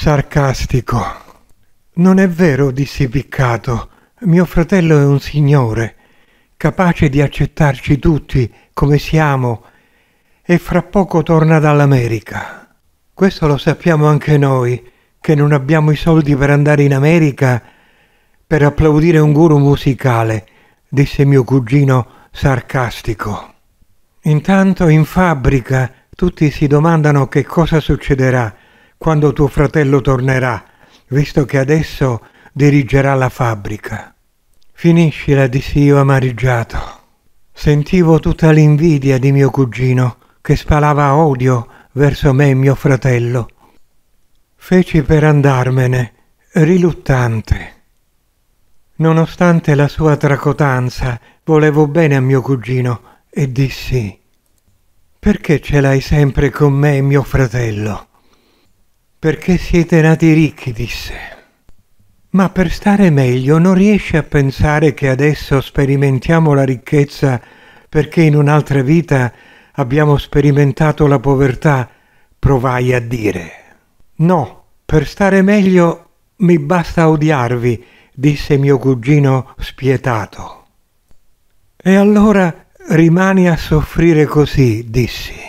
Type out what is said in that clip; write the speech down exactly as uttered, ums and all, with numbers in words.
sarcastico. Non è vero, dissi piccato. Mio fratello è un signore, capace di accettarci tutti come siamo, e fra poco torna dall'America. Questo lo sappiamo anche noi, che non abbiamo i soldi per andare in America per applaudire un guru musicale, disse mio cugino sarcastico. Intanto in fabbrica tutti si domandano che cosa succederà quando tuo fratello tornerà, visto che adesso dirigerà la fabbrica. Finiscila, dissi io amareggiato. Sentivo tutta l'invidia di mio cugino, che spalava odio verso me e mio fratello. Feci per andarmene, riluttante. Nonostante la sua tracotanza, volevo bene a mio cugino e dissi: «Perché ce l'hai sempre con me e mio fratello?» «Perché siete nati ricchi», disse. «Ma per stare meglio non riesci a pensare che adesso sperimentiamo la ricchezza perché in un'altra vita abbiamo sperimentato la povertà?» Provai a dire. «No, per stare meglio mi basta odiarvi», disse mio cugino spietato. «E allora rimani a soffrire così», dissi.